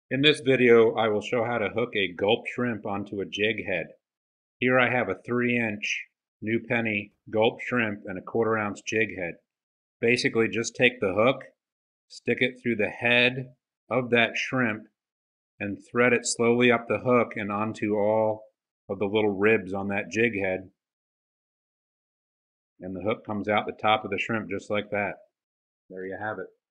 In this video, I will show how to hook a gulp shrimp onto a jig head. Here I have a 3-inch new penny gulp shrimp and a 1/4 ounce jig head. Basically just take the hook, stick it through the head of that shrimp, and thread it slowly up the hook and onto all of the little ribs on that jig head. And the hook comes out the top of the shrimp just like that. There you have it.